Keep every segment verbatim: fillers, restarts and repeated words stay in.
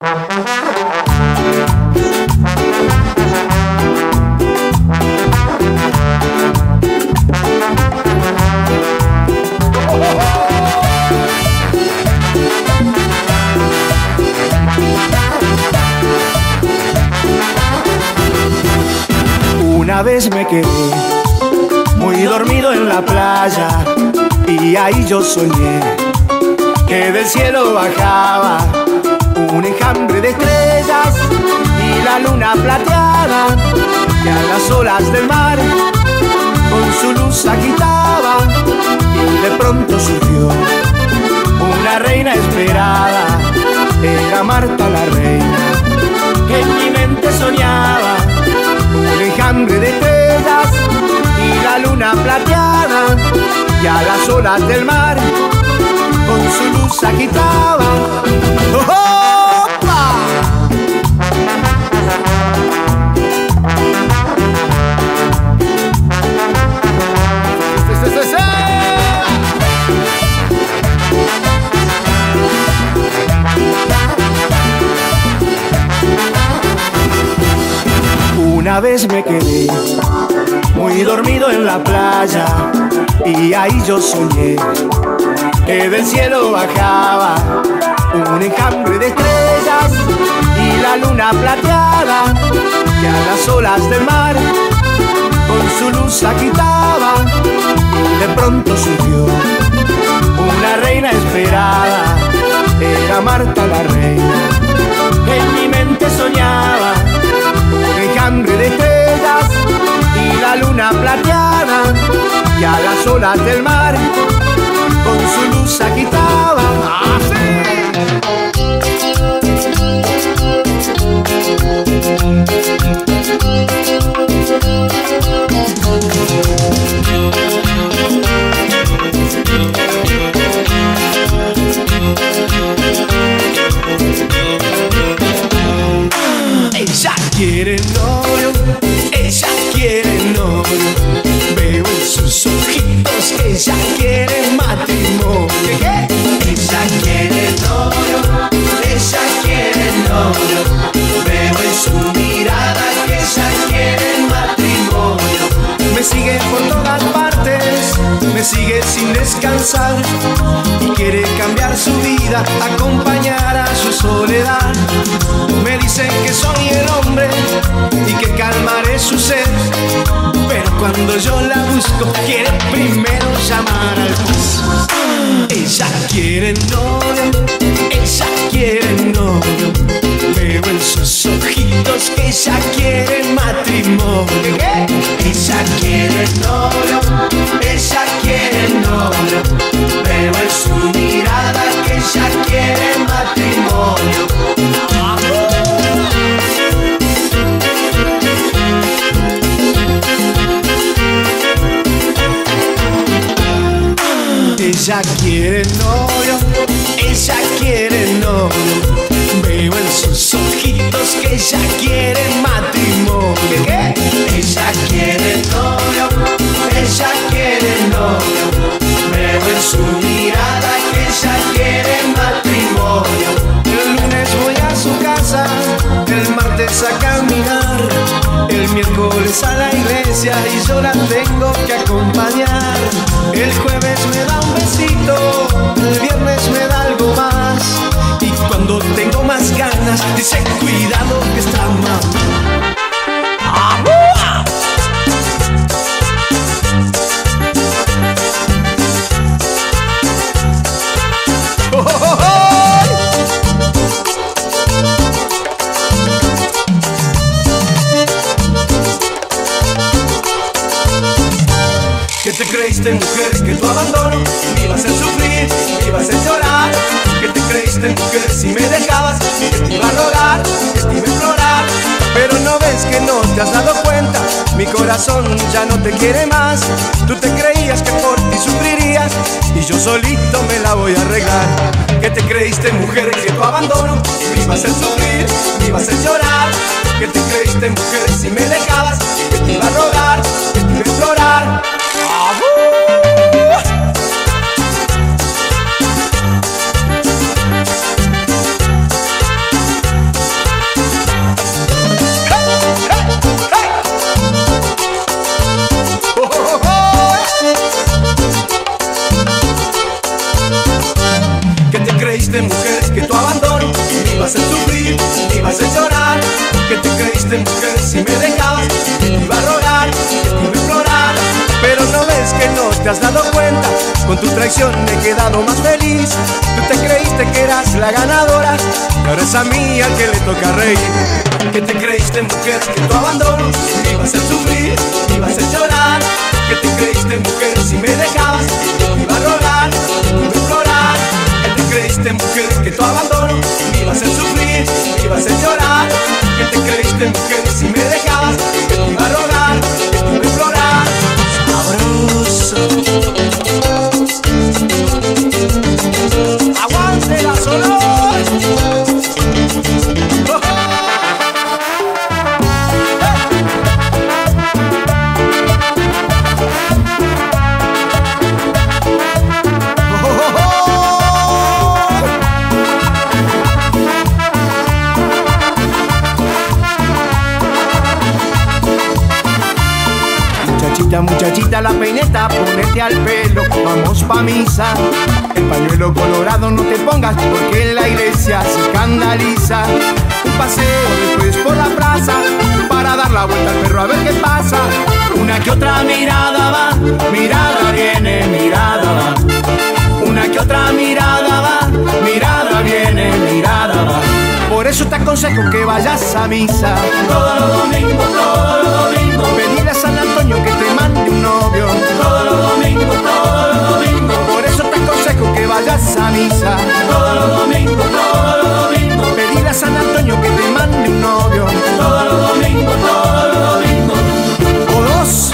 Una vez me quedé muy dormido en la playa y ahí yo soñé que del cielo bajaba un enjambre de estrellas y la luna plateada que a las olas del mar con su luz agitaba, y de pronto surgió una reina esperada. Era Marta la reina que en mi mente soñaba un enjambre de estrellas y la luna plateada que a las olas del mar con su luz agitaba. ¡Opa! ¡Sí, sí, sí, sí! Una vez me quedé muy dormido en la playa y ahí yo soñé que del cielo bajaba un enjambre de estrellas y la luna plateada que a las olas del mar con su luz agitaba, y de pronto surgió una reina esperada. Era Marta la reina que en mi mente soñaba un enjambre de estrellas y la luna plateada que a las olas del mar con su luz agitaba. ¡Ah, sí! Ella quiere novio, ella quiere novio, veo en sus ojitos que ella quiere matrimonio. ¿Qué? Ella quiere novio, ella quiere novio, veo en su mirada que ella quiere matrimonio. Me sigue por todas partes, me sigue sin descansar y quiere cambiar su vida, acompañar a su soledad. Me dicen que soy el hombre y que calmaré su sed, pero cuando yo la busco quiere primero llamar al juez. Ella quiere novio, ella quiere novio, veo en sus ojitos que ella quiere matrimonio. ¿Qué? Ella quiere novio, ella quiere novio, veo en su mirada que ella quiere matrimonio. Ella quiere novio, ella quiere novio, veo en sus ojitos que ella quiere matrimonio. ¿Qué? Ella quiere novio, ella quiere novio, veo en su mirada que ella quiere matrimonio. El lunes voy a su casa, el martes a caminar, el miércoles a la iglesia y yo la tengo que acompañar. El jueves me da un besito, el viernes me da algo más, y cuando tengo más ganas dice cuidado que está mal. ¡Oh, oh, oh! ¿Qué te creíste, mujer, que tu abandono me iba a hacer sufrir, me iba a hacer llorar? ¿Qué te creíste, mujer, si me dejabas, que te iba a rogar, que te iba a implorar? Pero no ves que no te has dado cuenta, mi corazón ya no te quiere más. Tú te creías que por ti sufrirías y yo solito me la voy a arreglar. ¿Qué te creíste, mujer, que tu abandono me iba a hacer sufrir, me iba a hacer llorar? ¿Qué te creíste, mujer, si me dejabas, que te iba a rogar, que te iba a implorar? ibas a llorar. Que te creíste mujer si me dejabas, que te iba a rogar, que te iba a implorar. Pero no ves que no te has dado cuenta, con tu traición me he quedado más feliz. Tú te creíste que eras la ganadora, y ahora es a mí al que le toca reír. Que te creíste mujer que tu abandono me iba a hacer sufrir, me iba a hacer llorar. Que te creíste mujer si me dejabas, que te iba a rogar, que te iba a implorar. Que te creíste mujer que tu abandono me iba a hacer sufrir, me iba a hacer llorar. Que te creíste mujer si me dejabas, que te iba a rogar, que te iba a implorar. Sabroso. Aguante la Sonora. Muchachita, muchachita, la peineta, ponete al pelo, vamos pa' misa. El pañuelo colorado no te pongas porque en la iglesia se escandaliza. Un paseo después por la plaza para dar la vuelta al perro a ver qué pasa. Una que otra mirada va, mirada viene, mirada va. Una que otra mirada va, mirada viene, mirada va. Por eso te aconsejo que vayas a misa todos los domingos, todos los domingos. Pedirle a San Antonio que te mande un novio todos los domingos, todos los domingos. Por eso te aconsejo que vayas a misa todos los domingos, todos los domingos. Pedirle a San Antonio que te mande un novio todos los domingos, todos los domingos. O dos.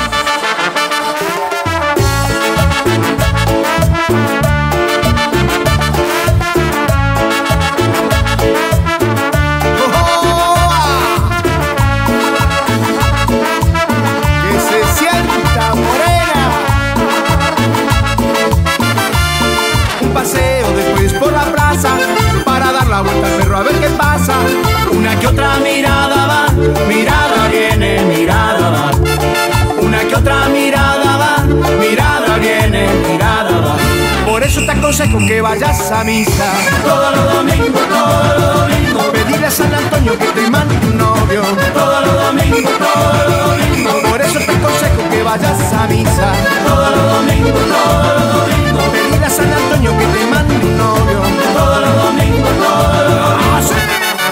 Para dar la vuelta al perro a ver qué pasa. Una que otra mirada va, mirada viene, mirada va. Una que otra mirada va, mirada viene, mirada va. Por eso te aconsejo que vayas a misa todos los domingos, todos los domingos. Pedirle a San Antonio que te mande un novio todos los domingos, todos los domingos. Por eso te aconsejo que vayas a misa todos los domingos, todos los domingos. Pedirle a San Antonio que te mande un novio todos los domingos, todos los domingos. ¡Ah, sí!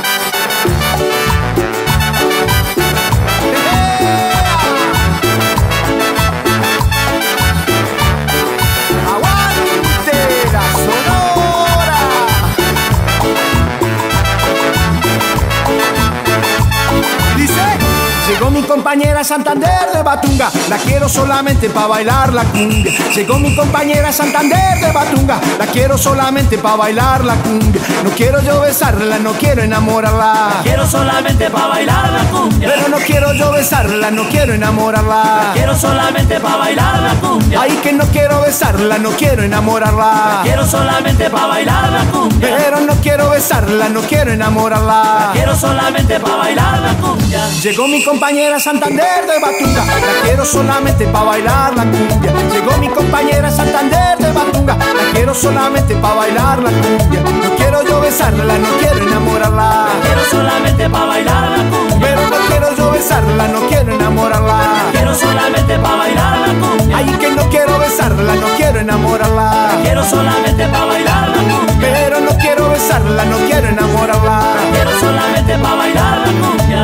Llegó mi compañera Santander de Batunga, la quiero solamente pa' bailar la cumbia. Llegó mi compañera Santander de Batunga, la quiero solamente pa' bailar la cumbia. No quiero yo besarla, no quiero enamorarla, la quiero solamente pa' bailar la cumbia. Pero no quiero yo besarla, no quiero enamorarla, la quiero solamente pa' bailar la cumbia. Ay, que no quiero besarla, no quiero enamorarla, la quiero solamente pa' bailar la cumbia. Pero no quiero besarla, no quiero enamorarla, la quiero solamente pa' bailar la cumbia. Llegó mi compañera Santander de Batunga, la quiero solamente pa' bailar la cumbia. Llegó mi compañera Santander de Batunga, la quiero solamente pa' bailar la cumbia. No quiero yo besarla, no quiero enamorarla, la quiero solamente pa' bailar la cumbia. Pero no quiero yo besarla, no quiero enamorarla, la quiero solamente pa' bailar la cumbia. Ay, que no quiero besarla, no quiero enamorarla, la quiero solamente pa' bailar la cumbia. Pero no quiero besarla, no quiero enamorarla, la quiero solamente pa' bailar la cumbia.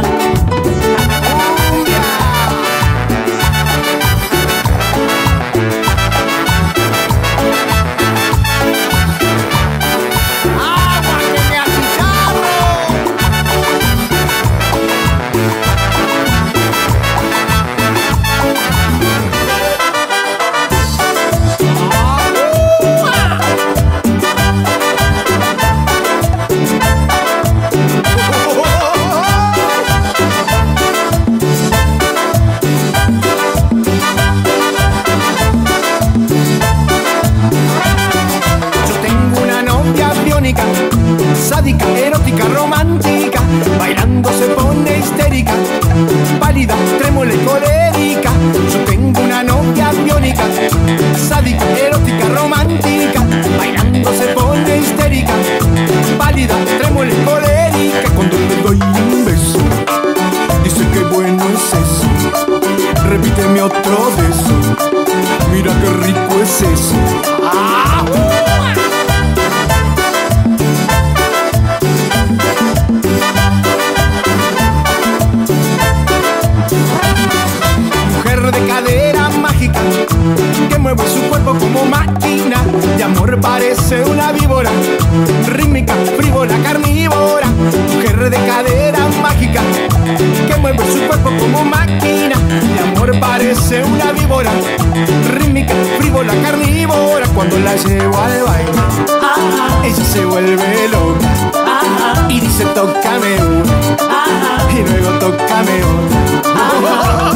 víbora, rítmica, frívola, carnívora. Cuando la llevo al baile, Ajá, ella se vuelve loca ajá, y dice tócame una, ajá, y luego tócame otra.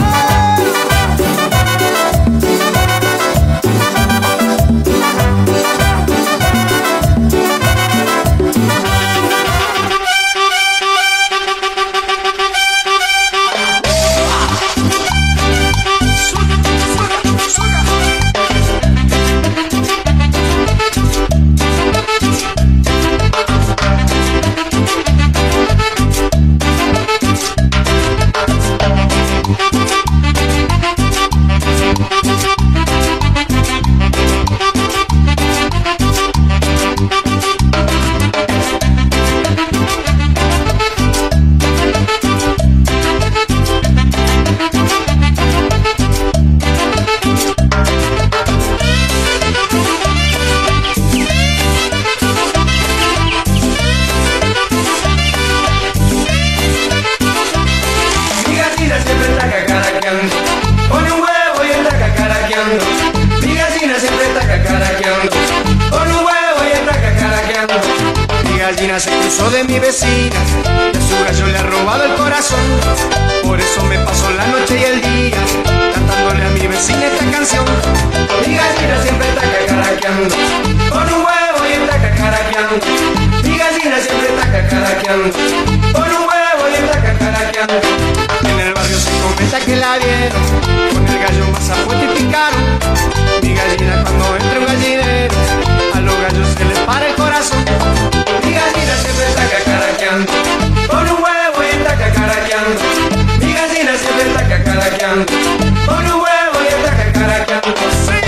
Se cruzó de mi vecina y a su gallo le ha robado el corazón. Por eso me paso la noche y el día cantándole a mi vecina esta canción. Mi gallina siempre está cacaraqueando con un huevo y está cacaraqueando. Mi gallina siempre está cacaraqueando con un huevo y está cacaraqueando. En el barrio se comenta que la vieron con el gallo más apuesto y picaro. Mi gallina cuando entra un gallinero a los gallos se les para el corazón. Mi gallina siempre está cacaraqueando con un huevo y está cacaraqueando. Mi gallina siempre está cacaraqueando con un huevo y está cacaraqueando. ¡Sí!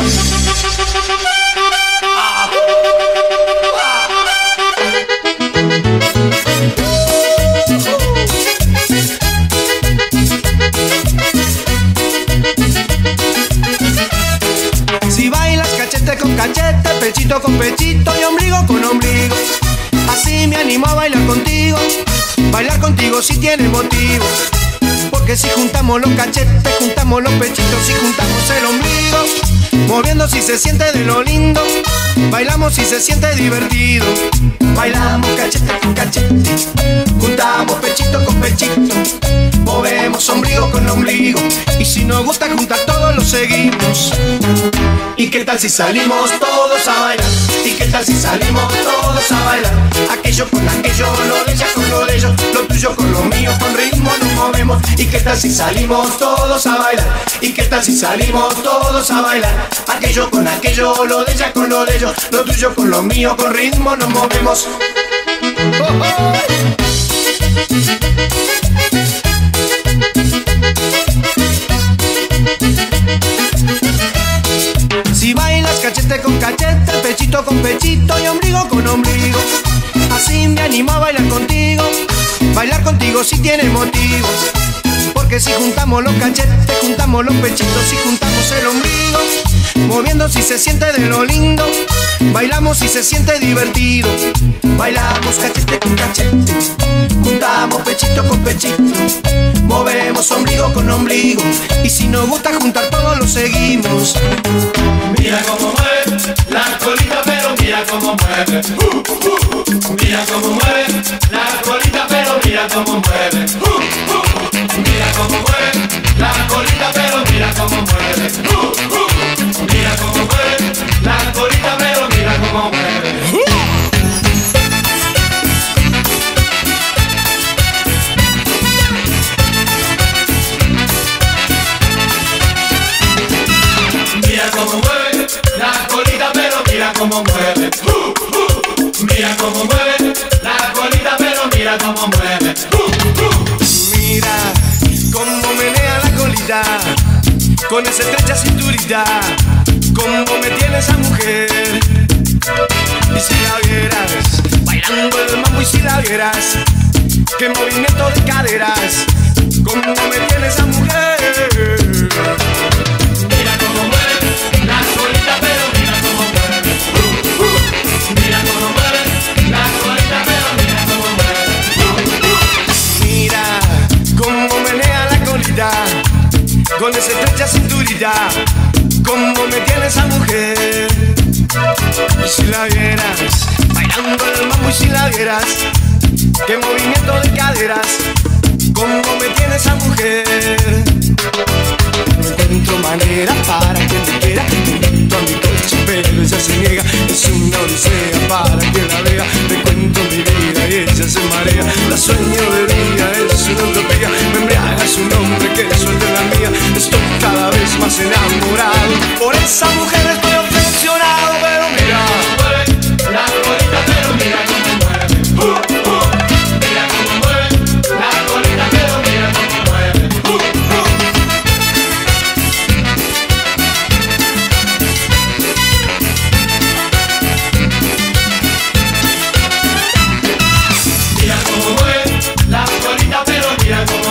Si bailas cachete con cachete, pechito con pechito y ombligo con ombligo, así me animo a bailar contigo. Bailar contigo si tiene motivo, porque si juntamos los cachetes, juntamos los pechitos y juntamos el ombligo, moviendo si se siente de lo lindo, bailamos si se siente divertido. Bailamos cachete con cachete, juntamos pechito con pechito, movemos ombligo con ombligo, y si nos gusta juntar todos lo seguimos. ¿Y qué tal si salimos todos a bailar? ¿Y qué tal si salimos todos a bailar? Aquello con aquello, lo de ella con lo de ellos, lo tuyo con lo mío, con ritmo nos movemos. ¿Y qué tal si salimos todos a bailar? ¿Y qué tal si salimos todos a bailar? Aquello con aquello, lo de ella con lo de ellos, lo tuyo con lo mío, con ritmo nos movemos. ¡Oh, oh! Si bailas cachete con cachete, pechito con pechito y ombligo con ombligo, así me animo a bailar contigo. Bailar contigo si tiene motivo, porque si juntamos los cachetes, juntamos los pechitos y juntamos el ombligo, moviendo si se siente de lo lindo, bailamos si se siente divertido. Bailamos cachete con cachete, juntamos pechito con pechito, movemos ombligo con ombligo, y si nos gusta juntar todos lo seguimos. Mira cómo mueve la colita, pero mira cómo mueve. Uh, uh, uh. Mira cómo mueve la colita, pero mira cómo mueve. Uh, uh. Mira cómo mueve la colita, pero mira cómo mueve. Uh, uh. Mira cómo mueve la colita, pero mira cómo mueve. Uh. Mira cómo mueve la colita, pero mira cómo mueve. Uh, uh. Mira cómo mueve la colita, pero mira cómo mueve. Uh, uh. Mira cómo menea la colita, con esa estrecha cinturita, cómo me tiene esa mujer. Y si la vieras bailando el mambo, y si la vieras qué movimiento de caderas, cómo me tiene esa mujer. Mira cómo mueve la colita, pero mira cómo mueve. Uh, uh. Mira cómo mueve la colita, pero mira cómo mueve. Uh, uh. Mira cómo menea la colita, con esa estrecha cinturita, maravilla cómo me tiene esa mujer. Y si la vieras bailando el mambo, y si la vieras, qué movimiento de caderas, cómo me tiene esa mujer. No encuentro manera para que me quiera, invito a mi coche pero ella se niega. Es una odisea para que la vea, le cuento mi vida y ella se marea. La sueño de día, es una utopía, me embriaga su nombre que es el de la mía. Estoy cada vez más enamorado, por esa mujer estoy obsesionado. Pero mira, la colita, pero mira cómo mueve. Uh, uh, mira cómo mueve la colita, pero mira cómo mueve. Uh, uh. Mira cómo mueve la colita, pero mira cómo